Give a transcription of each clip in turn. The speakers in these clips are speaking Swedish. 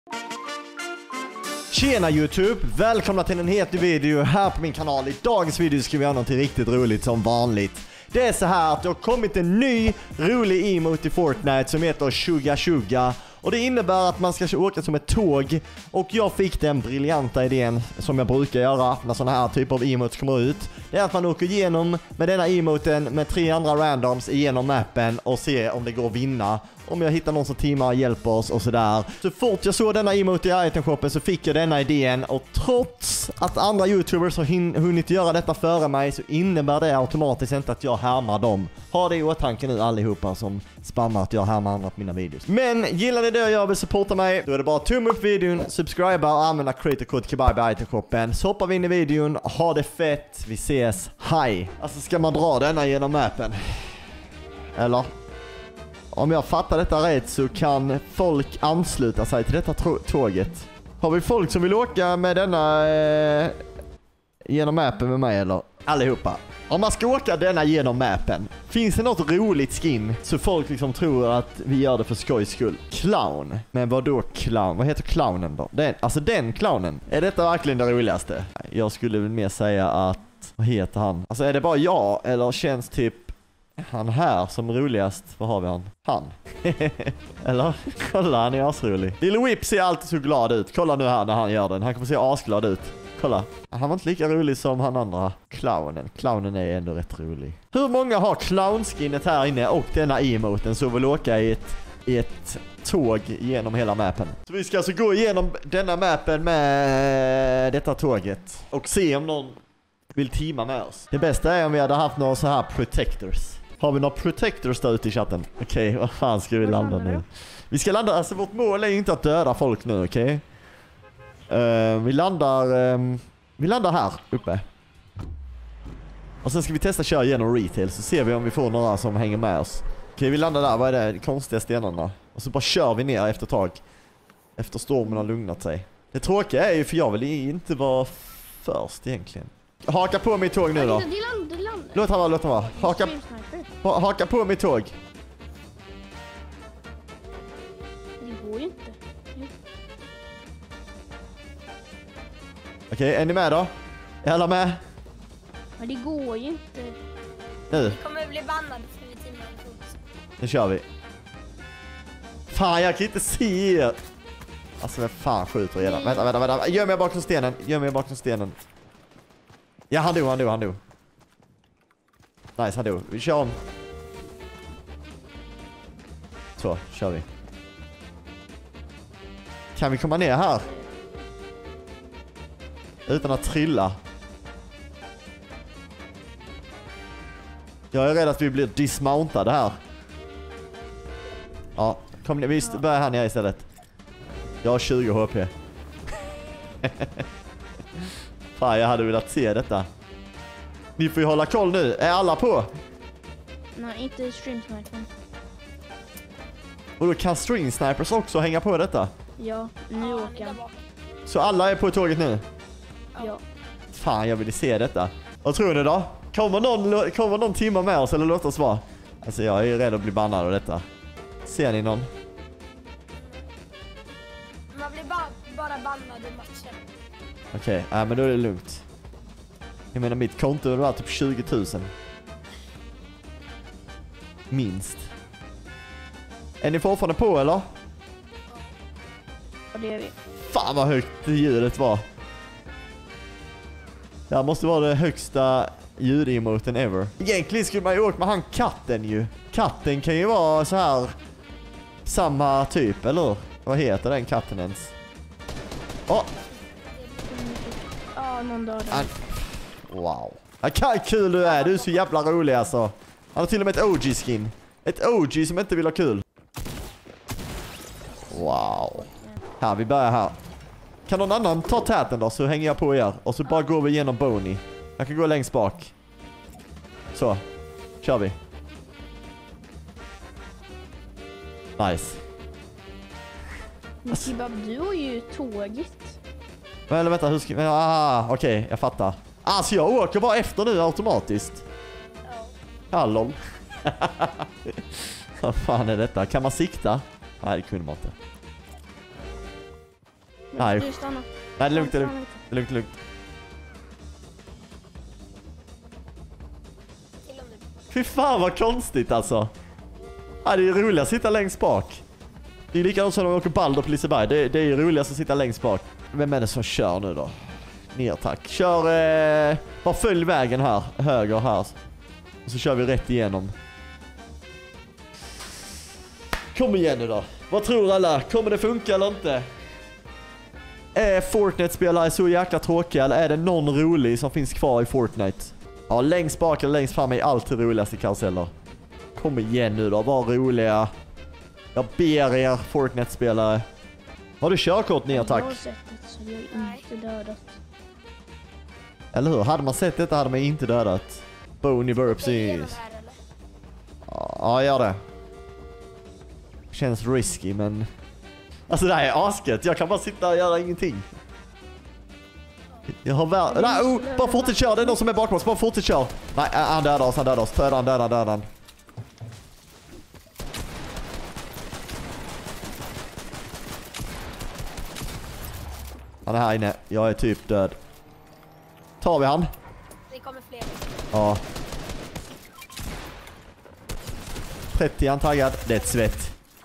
Tjena YouTube, välkomna till en helt ny video här på min kanal. I dagens video ska vi göra något riktigt roligt som vanligt. Det är så här att det har kommit en ny rolig emote i Fortnite som heter Suga Suga. Och det innebär att man ska åka som ett tåg. Och jag fick den briljanta idén som jag brukar göra när sådana här typer av emotes kommer ut. Det är att man åker igenom med denna emoten med 3 andra randoms igenom mappen och ser om det går att vinna. Om jag hittar någon som teamar hjälper oss och sådär. Så fort jag såg denna emote i itenshoppen så fick jag denna idén. Och trots att andra youtubers har hunnit göra detta före mig så innebär det automatiskt inte att jag härmar dem. Ha det i åtanke nu allihopa som spammar att jag härmar andra på mina videos. Men gillar ni det jag vill supporta mig, då är det bara tumme upp videon, subscriba och använda creator-kod kebab i itenshoppen. Så hoppar vi in i videon, ha det fett, vi ses, hej! Alltså ska man dra denna genom mappen? Eller? Om jag fattar detta rätt så kan folk ansluta sig till detta tåget. Har vi folk som vill åka med denna genom mappen med mig eller? Allihopa. Om man ska åka denna genom mappen, finns det något roligt skin så folk liksom tror att vi gör det för skojs skull? Clown. Men vad då clown? Vad heter clownen då? Den clownen. Är detta verkligen det roligaste? Jag skulle väl mer säga att, vad heter han? Alltså är det bara jag eller känns typ han här som roligast? Vad har vi han? Han. Eller? Kolla, han är asrolig. Lille Whip ser alltid så glad ut. Kolla nu här när han gör den. Han kommer se asglad ut. Kolla. Han var inte lika rolig som han andra. Clownen. Clownen är ändå rätt rolig. Hur många har clownskinnet här inne och denna emoten så vill åka i ett tåg genom hela mappen? Så vi ska alltså gå igenom denna mappen med detta tåget och se om någon vill teama med oss. Det bästa är om vi hade haft några så här protectors. Har vi några protectors där ute i chatten? Okej, vad fan ska vi landa nu? Vi ska landa, alltså vårt mål är ju inte att döda folk nu, okej? Vi landar här uppe. Och sen ska vi testa köra genom retail så ser vi om vi får några som hänger med oss. Okej, vi landar där. Vad är det? Konstiga stenarna. Och så bara kör vi ner efter ett tag. Efter stormen har lugnat sig. Det tråkiga är ju för jag vill inte vara först egentligen. Haka på mitt tåg nu då. Låt han vara. Haka på mitt tåg. Det går ju inte. Okej, är ni med då? Är alla med? Men det går ju inte. Nu. Vi kommer bli bannade för vi teamar fokus. Nu kör vi. Fan, jag kan inte se er. Alltså, vem fan skjuter redan? Vänta. Gör mig bakom stenen. Ja, han dog. Nice, han dog. Vi kör om. Så, kör vi. Kan vi komma ner här? Utan att trilla. Jag är rädd att vi blir dismountade här. Ja, kom ner. Vi börjar här nere istället. Jag har 20 HP. Fan, jag hade velat se detta. Ni får ju hålla koll nu. Är alla på? Nej, inte streamsnipern. Och då kan string snipers också hänga på detta? Ja, nu åker han. Så alla är på tåget nu? Ja. Fan, jag vill se detta. Vad tror ni då? Kommer någon timma med oss eller låt oss vara? Alltså jag är rädd att bli bannad av detta. Ser ni någon? Man blir bara bannad i matchen. Okej, men då är det lugnt. Jag menar mitt konto var typ 20 000. Minst. Är ni fortfarande på eller? Ja, det är vi. Fan vad högt ljudet var. Det här måste vara det högsta ljudemoten ever. Egentligen skulle man ju åka med han katten ju. Katten kan ju vara så här samma typ, eller? Vad heter den katten ens? Åh! Ja, någon dör där. Wow. Vad kul du är så jävla rolig alltså. Han har till och med ett OG-skin. Ett OG som inte vill ha kul. Wow. Här, vi börjar här. Kan någon annan ta täten då så hänger jag på er. Och så bara går vi igenom Boney. Jag kan gå längst bak. Så, kör vi. Nice. Men Kebab, du har ju tåget. Eller vänta, hur ska vi... okej, jag fattar. Alltså jag åker bara efter nu automatiskt. Hallå. Vad fan är detta? Kan man sikta? Nej, det kunde man inte. Nej. Du stanna. Nej, det är lugnt, det är lugnt. Det är lugnt, det är lugnt. Till om du... Fy fan vad konstigt alltså. Ja, det är roligast att sitta längst bak. Det är likadant som när de åker Balder på Liseberg. Det är ju roligast att sitta längst bak. Vem är det som kör nu då? Ner tack. Kör... bara följ vägen här. Höger här. Och så kör vi rätt igenom. Kom igen nu då. Vad tror alla? Kommer det funka eller inte? Är Fortnite-spelare så jäkla tråkiga eller är det någon rolig som finns kvar i Fortnite? Ja, längst bak eller längst fram är alltid roligast i karuseller. Kom igen nu då, var roliga. Jag ber er Fortnite-spelare. Har du körkort ner tack? Jag har sett det så jag är inte dödat. Eller hur? Hade man sett detta hade man inte dödat. Boney Det är Burpsies. igenom här eller? Ja, gör det. Känns risky men... Alltså det här är asket. Jag kan bara sitta och göra ingenting. Jag har nej, bara fortsätt köra. Det är någon som är bakom oss. Bara fortsätt köra. Nej, han dödar oss. Han dödar oss. Döda han. Han är här inne. Jag är typ död. Tar vi han? Det kommer fler. Ja. 30 han taggad. Det är ett svett.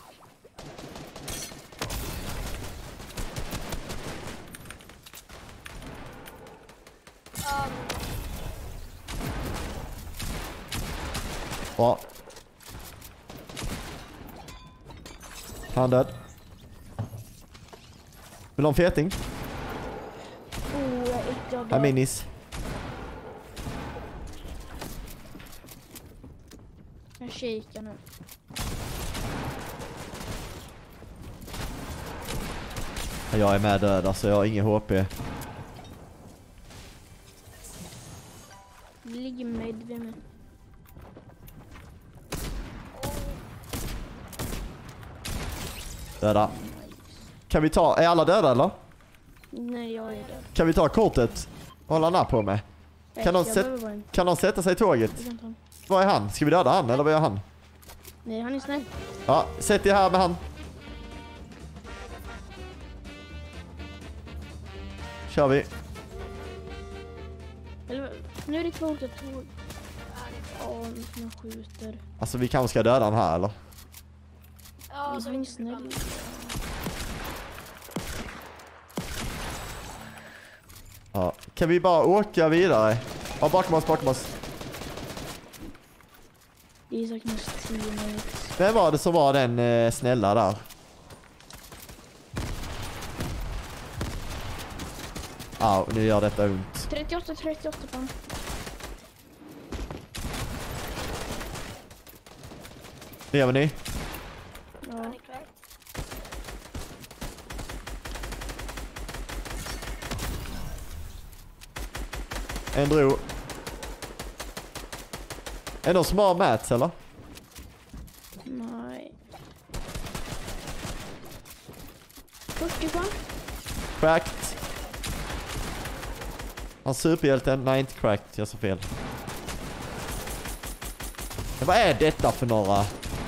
Bra. Han död. Vill du ha en feting? Här minis. Jag kikar nu. Jag är med död, alltså jag har ingen HP. Det ligger med vid mig. Döda. Kan vi ta... Är alla döda eller? Nej, jag är död. Kan vi ta kortet? Vad håller han här på med? Kan de sätta sig i tåget? Vad är han? Ska vi döda han eller vad gör han? Nej, han är snäll. Ja, sätt dig här med han. Kör vi. Eller, nu är det kvot ett tåg. Ja, jag skjuter. Alltså vi kanske ska döda han här eller? Ja, så Han är snäll. Ja. Kan vi bara åka vidare? Ja, bakom oss. Det är säkert 10 minuter. Vem var det som var den snälla där? Ja, nu gör detta ont. 38 på. Lever ni? Ja. han är kvar. En bro. Är det någon som har mats eller? Nej. 40 på. Cracked. Han superhjälten. Nej, inte cracked. Jag sa fel. Men vad är detta för några?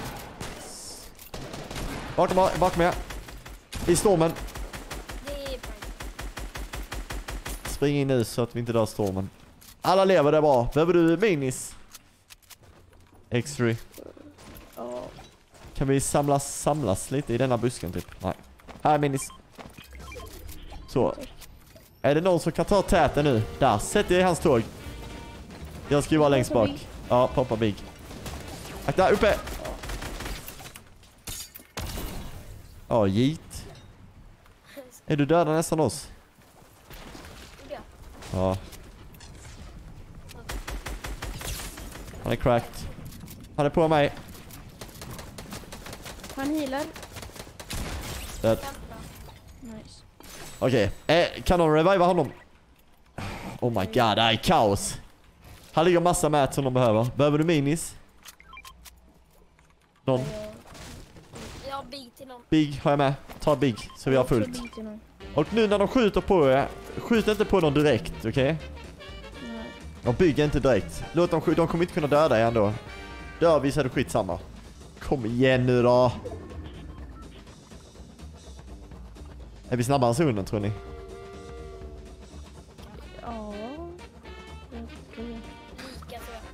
Bakom er. I stormen. Det är poäng. Spring in nu så att vi inte dör stormen. Alla lever, det är bra. Behöver du minis? X3. Ja. Kan vi samlas lite i denna busken typ? Nej. Här minis. Så. Är det någon som kan ta täten nu? Där, sätt dig i hans tåg. Jag ska ju vara längst bak. Ja, poppa big. Akta, uppe! Ja, jeet. Är du döda nästan oss? Gjorde jag? Ja. Han är cracked. Han är på mig. Han healar. Död. Jättebra. Nice. Okej, kan de reviva honom? Oh my god, det här är kaos. Här ligger massa mät som de behöver. Behöver du minis? Någon? Jag har big till någon. Big har jag med. Ta big så vi har fullt. Och nu när de skjuter på er, skjut inte på dem direkt, okej? Nej. De bygger inte direkt. Låt dem skjuta, de kommer inte kunna döda er ändå. Dör vi så är det skitsamma. Kom igen nu då. Är vi snabbare än zonen tror ni? Ja. Jag tror det. Lika tror jag.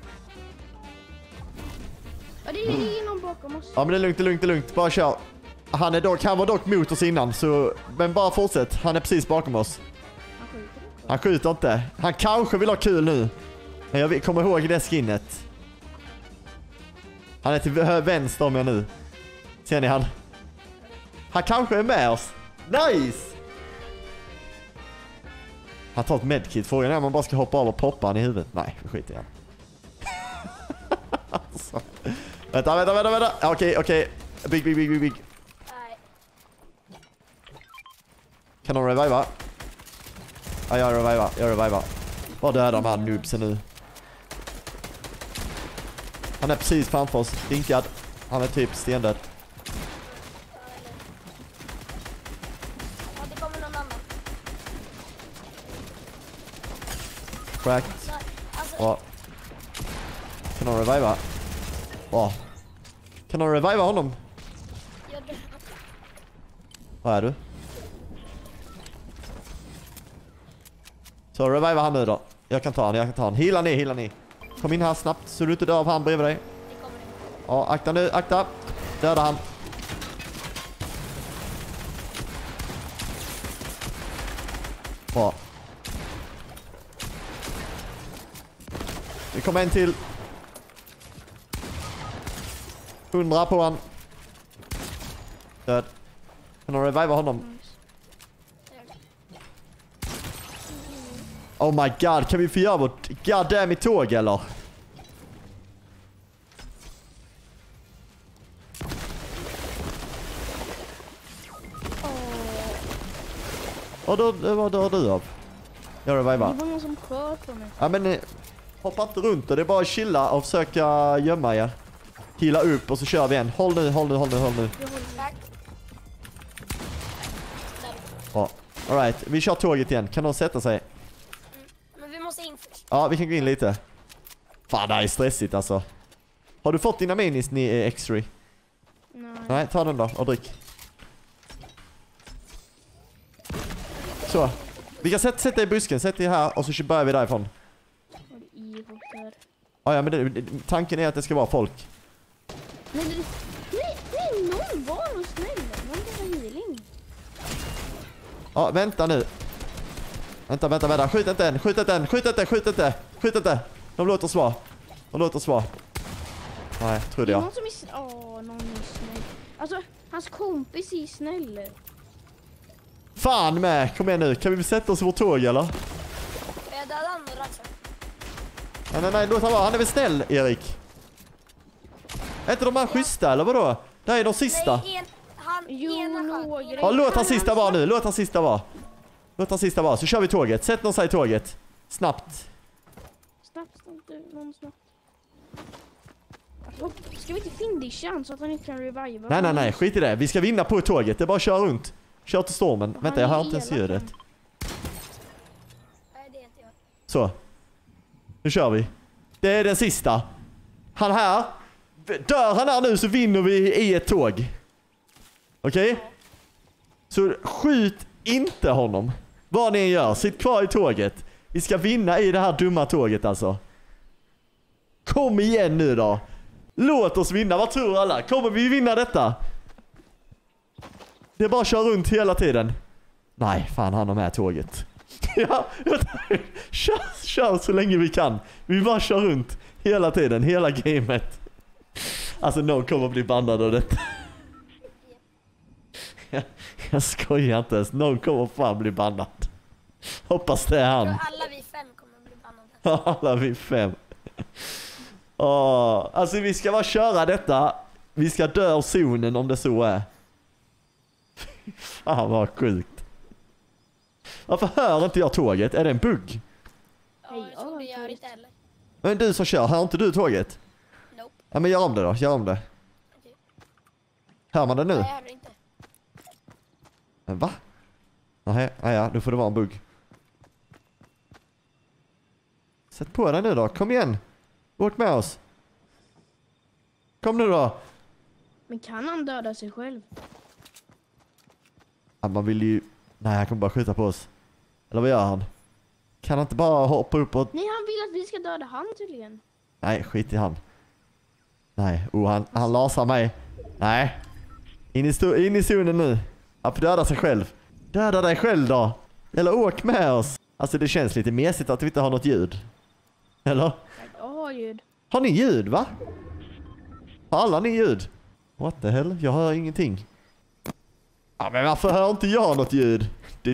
Ja, det är någon bakom oss. Ja men det är lugnt. Bara kör. Han var dock mot oss innan så... Men bara fortsätt. Han är precis bakom oss. Han skjuter inte. Han skjuter inte. Han kanske vill ha kul nu. Men jag kommer ihåg det skinnet. Han är till vänster om jag nu. Ser ni han? Han kanske är med oss. Nice! Han tar ett medkit. Frågan är om man bara ska hoppa av och poppa han i huvudet. Nej, vi skiter i han. Alltså. Vänta. Okej. Big. Nej. Kan de reviva? Ja, jag revivar. Bara döda de här noobsen nu. Han är precis framför oss. Dinkad. Han är typ stendöd. Ja, det kommer någon annan. Cracked. Nej, alltså, Bra. Kan de reviva? Bra. Kan de reviva honom? jag dör. Var är du? Så reviva han nu då. Jag kan ta han. Hila ni. Kom in här snabbt så du inte dör av han bredvid dig. Det kommer det. Ja, akta nu, akta. Döda han. Bra. Det kommer en till. 100 på han. Död. Kan de reviva honom? Nice. Oh my god, kan vi få göra vårt goddamn i tåg eller? Och då vad dör du av? Jag Det revivar. var någon som sköt på mig. Ja men hoppa inte runt och det är bara att chilla och försöka gömma er. Heala upp och så kör vi en. Håll nu. Jag håller back. Bra. Alright, vi kör tåget igen. Kan de sätta sig? Men vi måste in först. Ja, vi kan gå in lite. Fan, det här är stressigt alltså. Har du fått dina minis i X-ray? Nej, ta den då och drick. Så. Vi kan sätta i busken, sätt dig här och så börjar vi därifrån. Ja, men tanken är att det ska vara folk. Nej, någon var nog snäll. Någon var healing. Ja, vänta nu. Vänta. Skjut inte. De låter svara. Nej, trodde jag. Någon som är någon är snäll. Alltså, hans kompis är snäll. Fan med, kom igen nu. Kan vi sätta oss i vårt tåg eller? Jag dödade andra alltså. Nej, låt han vara. Han är väl snäll, Erik? Är inte de här schyssta eller vadå? Det här är de sista. Nej, Jo, några. Ja, låt han sista vara nu. Låt han sista vara. Så kör vi tåget. Sätt någon sig i tåget. Snabbt. Snabbt. Ska vi inte findisha så att han inte kan reviva? Nej. Skit i det. Vi ska vinna på tåget. Det är bara att köra runt. Kör till stormen. Vänta, jag hör inte ens ljudet. Nej, det är inte jag. Så. Nu kör vi. Det är den sista. Han här. Dör han här nu så vinner vi i ett tåg. Okej? Så skjut inte honom. Vad ni än gör. Sitt kvar i tåget. Vi ska vinna i det här dumma tåget alltså. Kom igen nu då. Låt oss vinna. Vad tror alla? Kommer vi vinna detta? Det är bara att köra runt hela tiden. Nej, fan han har med tåget. Ja, kör så länge vi kan. Vi bara kör runt hela tiden, hela gamet. Alltså någon kommer att bli bannad av detta. Jag skojar inte ens. Någon kommer fan bli bannad. Hoppas det är han. Alla vi 5 kommer bli bannade. Alla vi 5. Alltså vi ska bara köra detta. Vi ska dö av zonen om det så är. Fan vad sjukt. Varför hör inte jag tåget? Är det en bugg? Ja, jag tror det gör inte heller. Men du som kör, hör inte du tåget? Nope. Ja men gör om det då, gör om det. Okej. Hör man det nu? Nej, jag hörde inte. Men va? Nej, ja, då får det vara en bugg. Sätt på den nu då, kom igen. Åk med oss. Kom nu då. Men kan han döda sig själv? Ja, man vill ju Nej, han kommer bara skjuta på oss. Eller vad gör han? Kan han inte bara hoppa upp och... Nej, han vill att vi ska döda han tydligen. Nej, skit i han. Nej, han lasar mig. Nej. In i zonen nu. Han får döda sig själv. Döda dig själv då. Eller åk med oss. Alltså det känns lite mesigt att vi inte har något ljud. Eller? Jag har ljud. Har ni ljud, va? Har alla ni ljud? What the hell? Jag hör ingenting. Ja, men varför hör inte jag något ljud?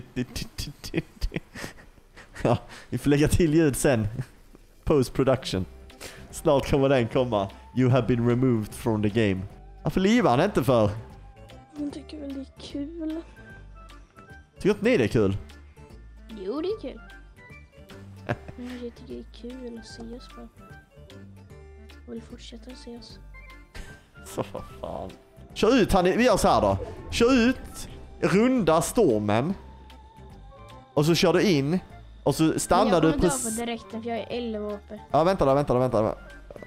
Ja, vi får lägga till ljud sen. Post-production. Snart kommer den komma. You have been removed from the game. Varför livar han inte för? Han tycker väl det är kul. Tycker inte ni det är kul? Jo, det är kul. Men jag tycker det är kul att se oss bara. Och vill fortsätta att se oss. Så vad fan. Kör ut han, vi gör så här då. Kör ut, runda stormen. Och så kör du in. Och så stannar du precis. Jag kommer dö på direkten för jag är 11 uppe. Ja, vänta.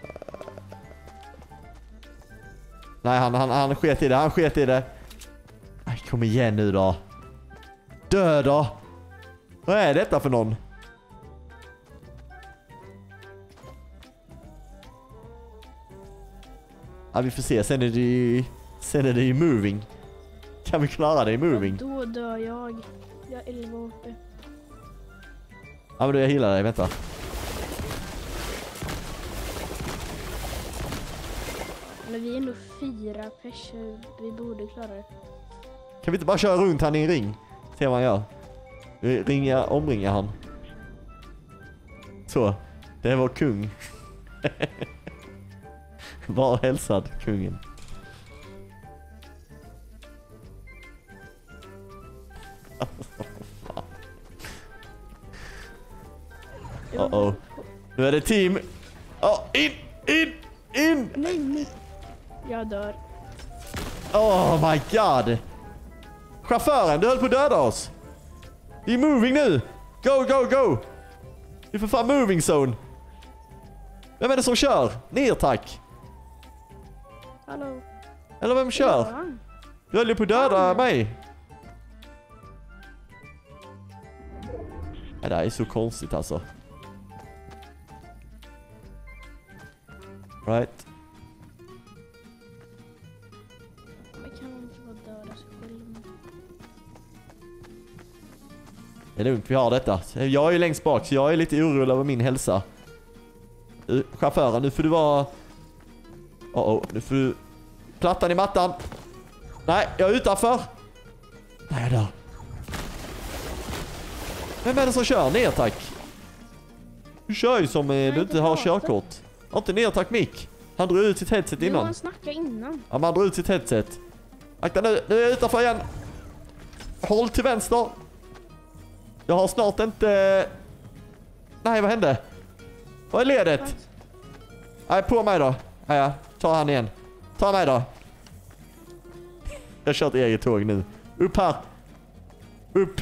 Nej, han sket i det. Nej, kom igen nu då. Dö då. Vad är detta för någon? Ja, vi får se. Sen är det ju moving. Kan vi klara det i moving? Ja, då dör jag. Jag är 11 uppe. Ja, men då jag healar dig. Vänta. Men vi är ändå 4 personer. Vi borde klara det. Kan vi inte bara köra runt han i en ring? Se vad han gör. Omringa han. Så. Det var kung. Var hälsad, kungen. Uh-oh. Nu är det team. In! Nej. Jag dör. Oh my god. Chauffören, du höll på att döda oss. Vi är moving nu. Go. Vi får fan moving zone. Vem är det som kör? Ner, tack. Hallå. Eller vem kör? Du höll ju på att döda mig. Det där är så konstigt alltså. Right. Jag kan inte bara döda sig själv. Det är lugnt, vi har detta. Jag är ju längst bak så jag är lite orolig över min hälsa. Chauffören, nu får du vara... nu får du... Plattan i mattan. Nej, jag är utanför. Nej, där. Vem är det som kör? Ner, tack. Du kör ju som du inte har körkort. Har inte ner, tack, Mick. Han drog ut sitt headset innan. Han snackade innan. Ja, man drog ut sitt headset. Akta nu är jag utanför igen. Håll till vänster. Jag har snart inte... Nej, vad hände? Vad är ledet? Nej, på mig då. Ja, ta han igen. Ta mig då. Jag kör ett eget tåg nu. Upp här. Upp.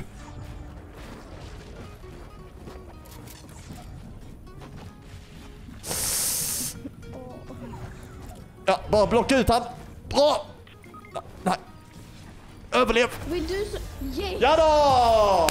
Ja, bara blocka ut han. Bra. Nej. Överlev. Vill du så... Yeah. Ja då!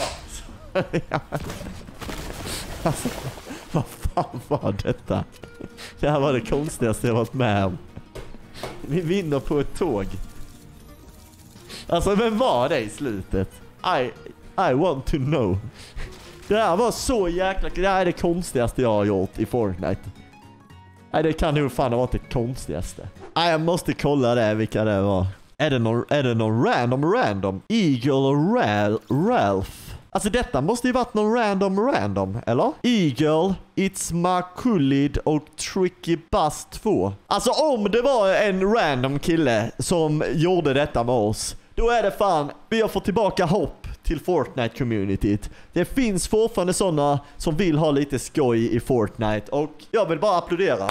Alltså, vad fan var detta? Det här var det konstigaste jag varit med om. Vi vinner på ett tåg. Alltså, vem var det i slutet? I want to know. Det här var så jäkla... Det här är det konstigaste jag har gjort i Fortnite. Nej, det kan nog fan ha varit det konstigaste. Nej, jag måste kolla det, vilka det var. Är det någon random? Eagle och Ralph. Alltså detta måste ju varit någon random, eller? Eagle, It's Makulid och Tricky Bus 2. Alltså om det var en random kille som gjorde detta med oss, då är det fan, vi har fått tillbaka hopp till Fortnite-communityt. Det finns fortfarande sådana som vill ha lite skoj i Fortnite och jag vill bara applådera.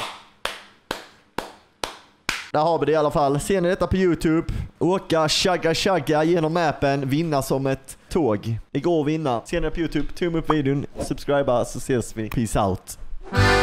Där har vi det i alla fall. Ser ni detta på YouTube? Åka, chagga genom mappen, vinna som ett tåg. Det går att vinna. Ser ni det på YouTube? Tumme upp videon, subscriba så ses vi. Peace out.